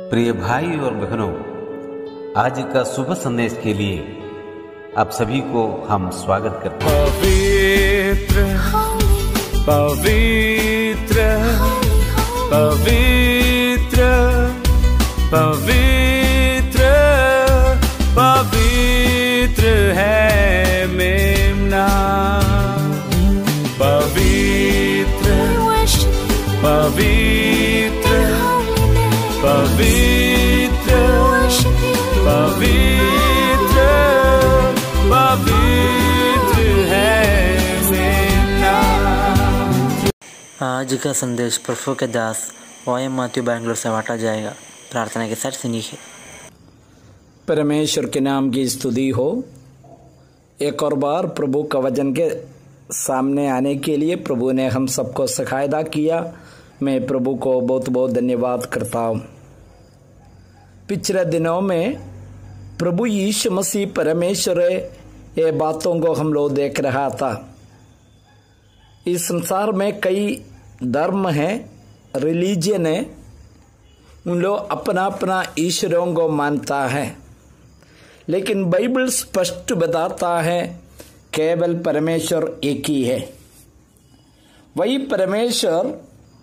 प्रिय भाई और बहनों, आज का शुभ संदेश के लिए आप सभी को हम स्वागत करते हैं। पवित्र पवित्र पवित्र पवित्र पवित्र है मेमना, पवित्र पवित्र पवित्र पवित्र पवित्र है मेमना। आज का संदेश प्रभु के दास OM माथ्यू बैंगलोर से बांटा जाएगा। प्रार्थना के साथ सुनिए। परमेश्वर के नाम की स्तुति हो। एक और बार प्रभु का वचन के सामने आने के लिए प्रभु ने हम सबको सहायता किया। मैं प्रभु को बहुत बहुत धन्यवाद करता हूँ। पिछले दिनों में प्रभु यीशु मसीह परमेश्वर ये बातों को हम लोग देख रहा था। इस संसार में कई धर्म हैं, रिलीजन है, उन लोग अपना अपना ईश्वरों को मानता है, लेकिन बाइबल स्पष्ट बताता है केवल परमेश्वर एक ही है। वही परमेश्वर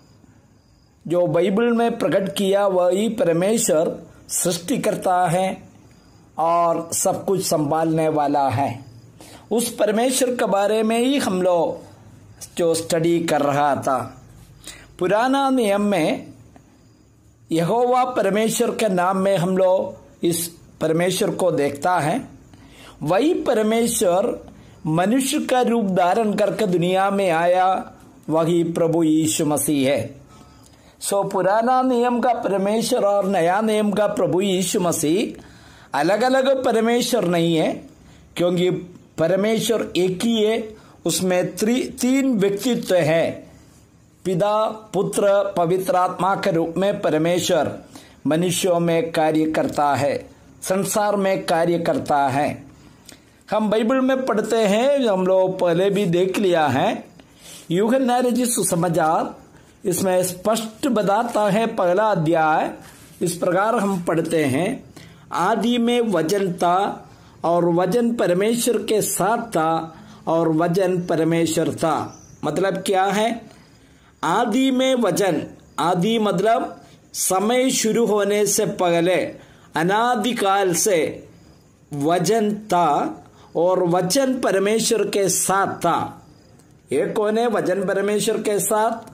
जो बाइबल में प्रकट किया, वही परमेश्वर सृष्टि करता है और सब कुछ संभालने वाला है। उस परमेश्वर के बारे में ही हम लोग जो स्टडी कर रहा था। पुराना नियम में यहोवा परमेश्वर के नाम में हम लोग इस परमेश्वर को देखता है। वही परमेश्वर मनुष्य का रूप धारण करके दुनिया में आया, वही प्रभु यीशु मसीह है। सो पुराना नियम का परमेश्वर और नया नियम का प्रभु यीशु मसीह अलग अलग परमेश्वर नहीं है, क्योंकि परमेश्वर एक ही है। उसमें तीन व्यक्तित्व है। पिता, पुत्र, पवित्र आत्मा के रूप में परमेश्वर मनुष्यों में कार्य करता है, संसार में कार्य करता है। हम बाइबल में पढ़ते हैं, हम लोग पहले भी देख लिया है, यूहन्ना रचित सुसमाचार, इसमें स्पष्ट बताता है। पहला अध्याय इस प्रकार हम पढ़ते हैं, आदि में वचन था और वचन परमेश्वर के साथ था और वचन परमेश्वर था। मतलब क्या है? आदि में वचन, आदि मतलब समय शुरू होने से पहले, अनादिकाल से वचन था और वचन परमेश्वर के साथ था। ये कौन है? वचन परमेश्वर के साथ।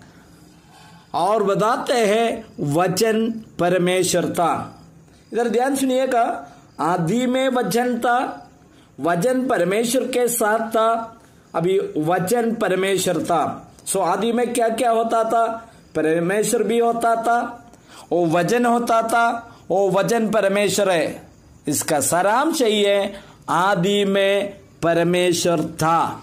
और बताते हैं वचन परमेश्वर था। इधर ध्यान सुनिएगा, आदि में वचन था, वचन परमेश्वर के साथ था, अभी वचन परमेश्वर था। सो आदि में क्या क्या होता था? परमेश्वर भी होता था, वो वचन होता था, वो वचन परमेश्वर है। इसका सारांश यही है, आदि में परमेश्वर था।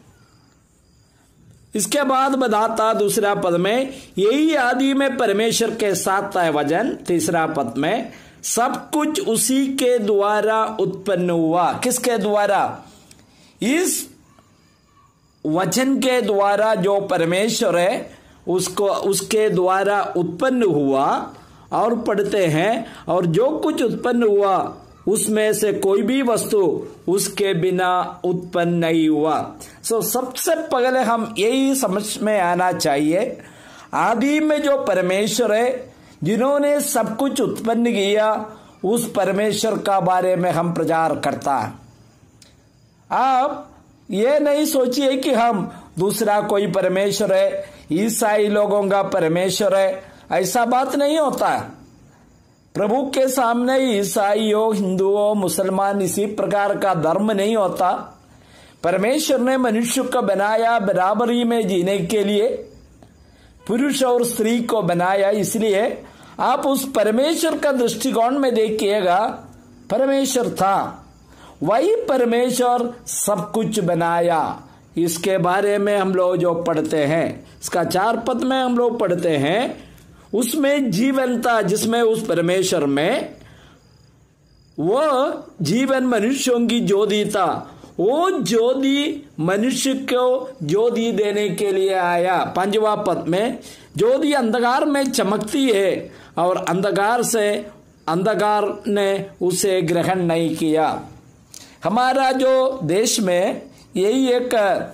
इसके बाद बताता दूसरा पद में, यही आदि में परमेश्वर के साथ था वचन। तीसरा पद में, सब कुछ उसी के द्वारा उत्पन्न हुआ। किसके द्वारा? इस वचन के द्वारा जो परमेश्वर है उसके द्वारा उत्पन्न हुआ। और पढ़ते हैं, और जो कुछ उत्पन्न हुआ उसमें से कोई भी वस्तु उसके बिना उत्पन्न नहीं हुआ। सो सबसे पहले हम यही समझ में आना चाहिए, आदि में जो परमेश्वर है, जिन्होंने सब कुछ उत्पन्न किया, उस परमेश्वर का बारे में हम प्रचार करता है। आप ये नहीं सोचिए कि हम दूसरा कोई परमेश्वर है, ईसाई लोगों का परमेश्वर है, ऐसा बात नहीं होता। प्रभु के सामने ईसाई हो, हिंदू हो, मुसलमान, इसी प्रकार का धर्म नहीं होता। परमेश्वर ने मनुष्य को बनाया बराबरी में जीने के लिए, पुरुष और स्त्री को बनाया। इसलिए आप उस परमेश्वर का दृष्टिकोण में देखिएगा, परमेश्वर था, वही परमेश्वर सब कुछ बनाया। इसके बारे में हम लोग जो पढ़ते हैं, इसका 4 पद में हम लोग पढ़ते हैं, उसमें जीवन था, जिसमें उस परमेश्वर में वो जीवन मनुष्यों की ज्योति था। वो ज्योति मनुष्य को ज्योति देने के लिए आया। 5वां पद में, ज्योति अंधकार में चमकती है और अंधकार से अंधकार ने उसे ग्रहण नहीं किया। हमारा जो देश में यही एक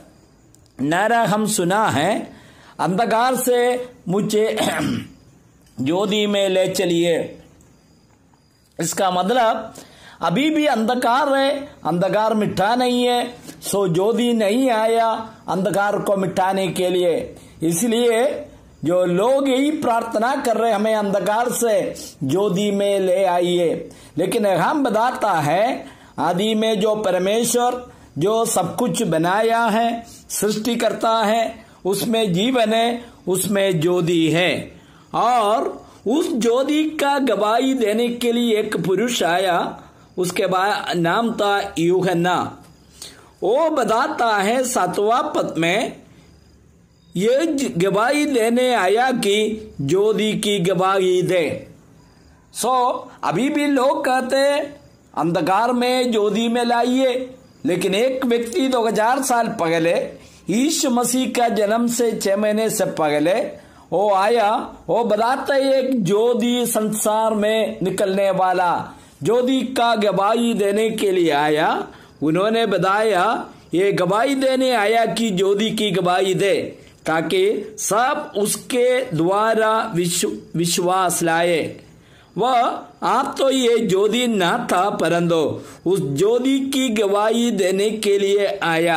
नारा हम सुना है, अंधकार से मुझे ज्योति में ले चलिए। इसका मतलब अभी भी अंधकार है, अंधकार मिटा नहीं है, सो ज्योति नहीं आया अंधकार को मिटाने के लिए। इसलिए जो लोग यही प्रार्थना कर रहे हमें अंधकार से ज्योति में ले आइए। लेकिन हम बताता है आदि में जो परमेश्वर जो सब कुछ बनाया है, सृष्टि करता है, उसमें जीवन है, उसमें ज्योति है। और उस ज्योति का गवाही देने के लिए एक पुरुष आया, उसके बाद नाम था यूहन्ना। वो बताता है 7वां पद में, ये गवाही देने आया कि ज्योति की गवाही दे। अभी भी लोग कहते हैं अंधकार में ज्योति में लाइए, लेकिन एक व्यक्ति 2000 साल पहले यीशु मसीह का जन्म से 6 महीने से पहले वो आया, वो बताता है एक ज्योति संसार में निकलने वाला ज्योति का गवाही देने के लिए आया। उन्होंने बताया ये गवाही देने आया कि ज्योति की गवाही दे, ताकि सब उसके द्वारा विश्वास लाए। वह आप तो ये ज्योति न था, परंतु उस ज्योति की गवाही देने के लिए आया।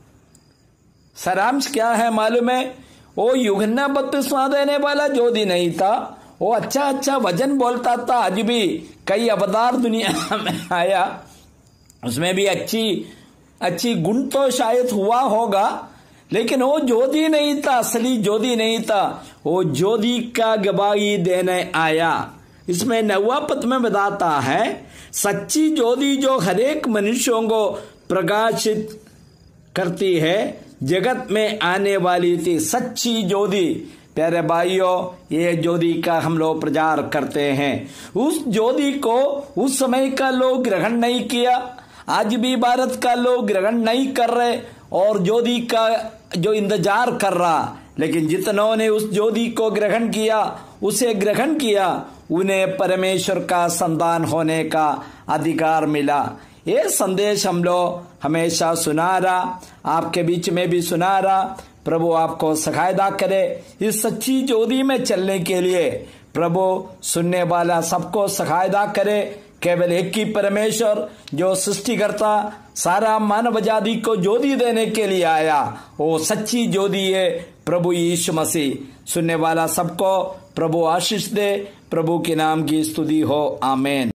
सारांश क्या है मालूम है? वो यूहन्ना बपतिस्मा देने वाला ज्योति नहीं था, वो अच्छा वचन बोलता था। आज भी कई अवतार दुनिया में आया, उसमें भी अच्छी गुण तो शायद हुआ होगा, लेकिन वो ज्योति नहीं था, असली ज्योति नहीं था। वो ज्योति का गवाही देने आया। इसमें 9वां पद में बताता है, सच्ची ज्योति जो हरेक मनुष्यों को प्रकाशित करती है, जगत में आने वाली थी। सच्ची ज्योति, प्यारे भाइयों, ये ज्योति का हम लोग प्रचार करते हैं। उस ज्योति को उस समय का लोग ग्रहण नहीं किया, आज भी भारत का लोग ग्रहण नहीं कर रहे और ज्योति का जो इंतजार कर रहा। लेकिन जितनों ने उस ज्योति को ग्रहण किया, उसे ग्रहण किया, उन्हें परमेश्वर का संतान होने का अधिकार मिला। ये संदेश हम लोग हमेशा सुना रहा, आपके बीच में भी सुना रहा। प्रभु आपको सहायता करे इस सच्ची ज्योति में चलने के लिए। प्रभु सुनने वाला सबको सहायता करे। केवल एक ही परमेश्वर जो सृष्टिकर्ता सारा मानव जाति को ज्योति देने के लिए आया, वो सच्ची ज्योति है प्रभु यीशु मसीह। सुनने वाला सबको प्रभु आशीष दे। प्रभु के नाम की स्तुति हो, आमीन।